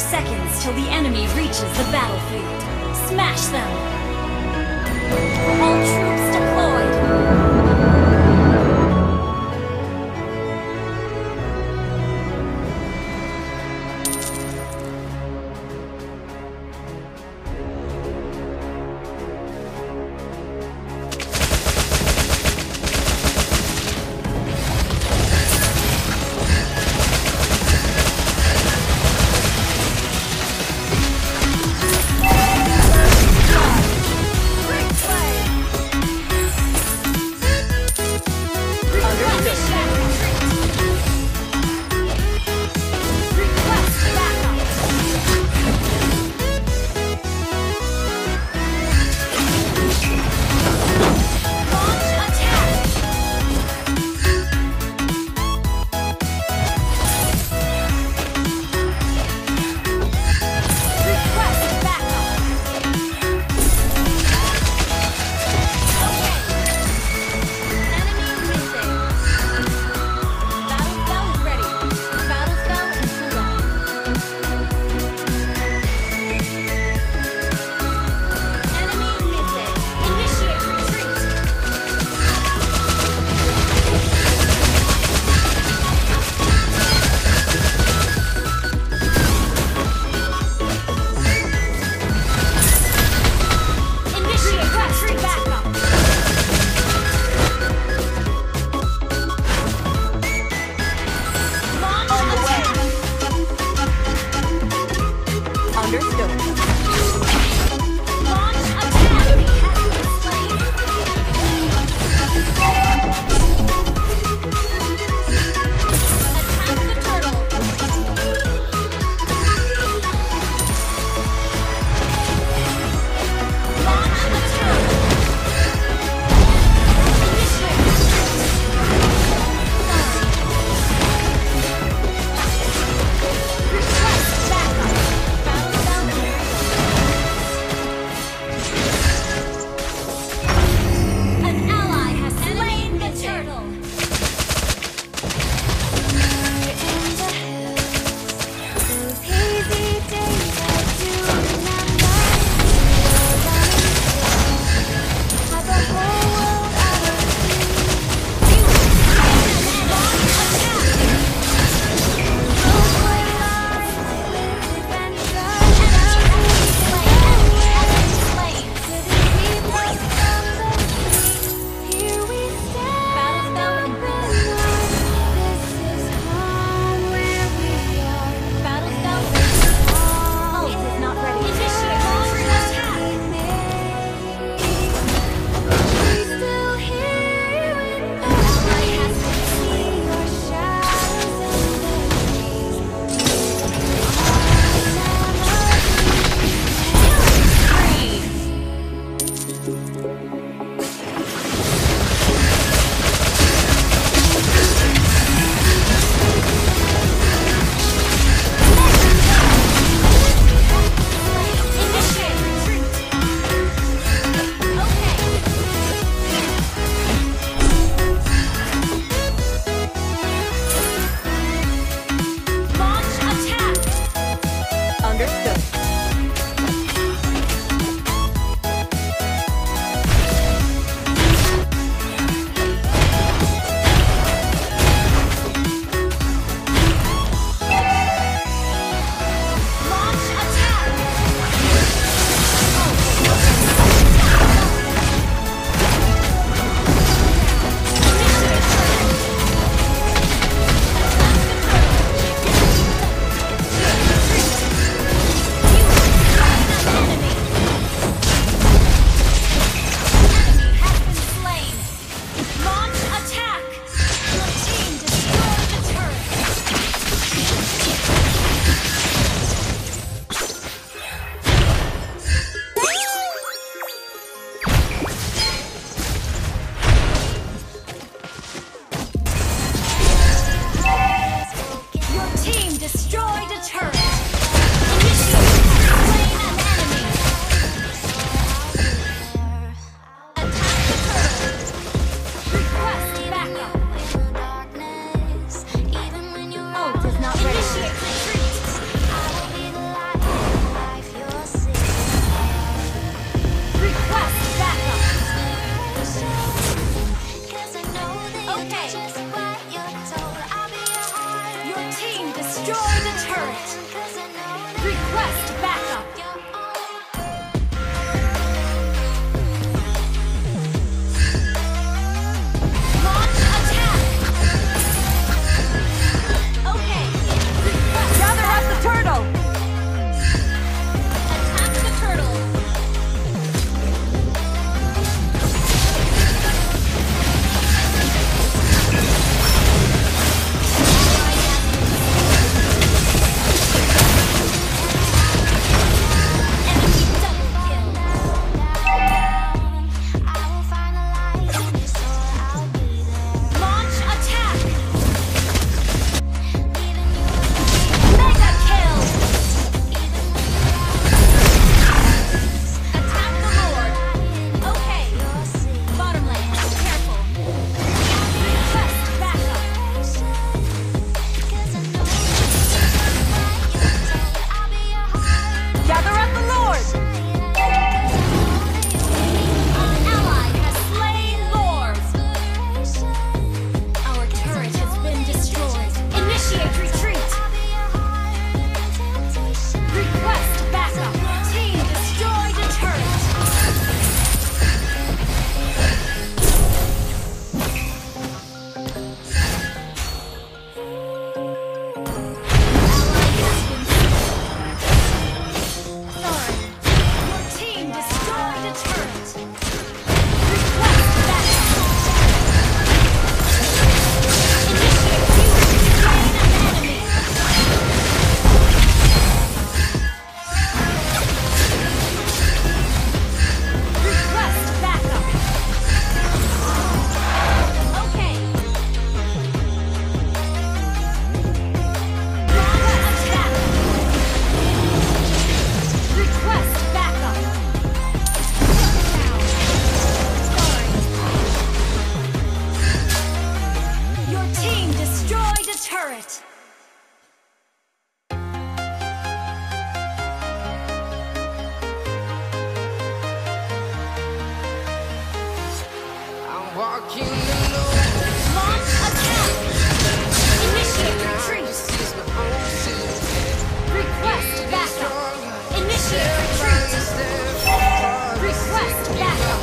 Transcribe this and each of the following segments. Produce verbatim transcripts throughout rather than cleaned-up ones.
seconds till the enemy reaches the battlefield. Smash them! All troops deployed! Great play! walking alone. Launch attack! Initiate retreat! Request backup! Initiate retreat! Request backup!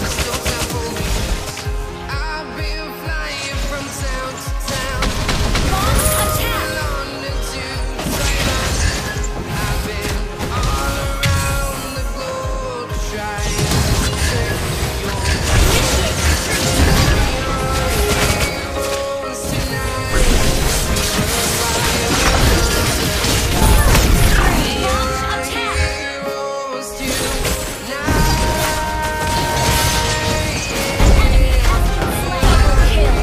I've been flying from town to town. Launch attack! London to Taiwan. I've been all around the globe trying to take your Initiate retreat! heroes tonight. Launch attack! Heroes tonight. Enemy has been slain. Kill!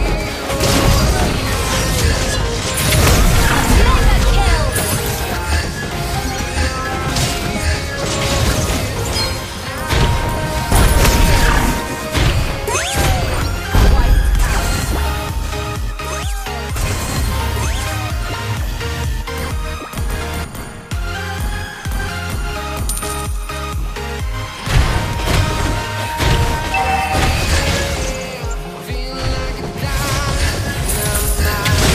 Mega kill! Feel like a diamond.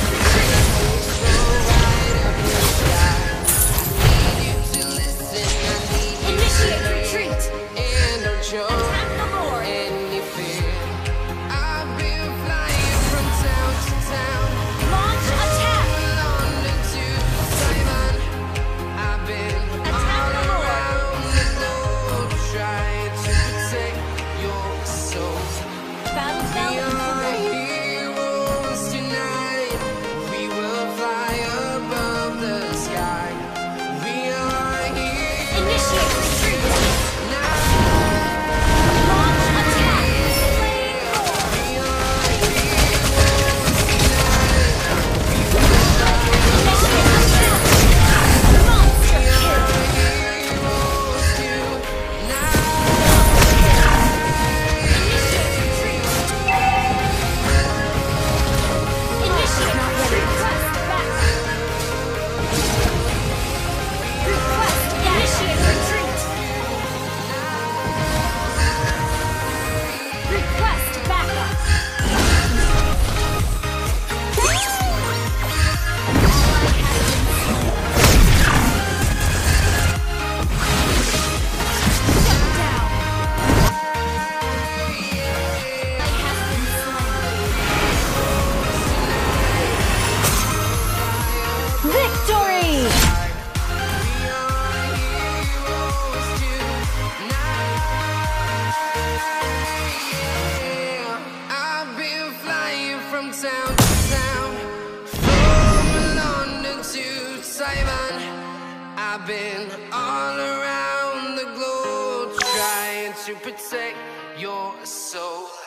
Initiate retreat! And don't show Attack the Lord! any fear. I've been flying from town to town, Launch attack! London to Taiwan. I've been Attack the all Lord! around the globe trying to protect your soul. Battle We bell are activated. heroes tonight. We will fly above the sky. We are heroes Initiate retreat! tonight. Launch attack! Flame roar! We are heroes tonight. Initiate attack! Monster kill! Heroes tonight. Initiate retreat! Initiate request backup! Request initiate retreat! Request backup! Shut down! Has been slain. Victory! I've been flying from town to town, from London to Taiwan. I've been all around the globe trying to protect your soul.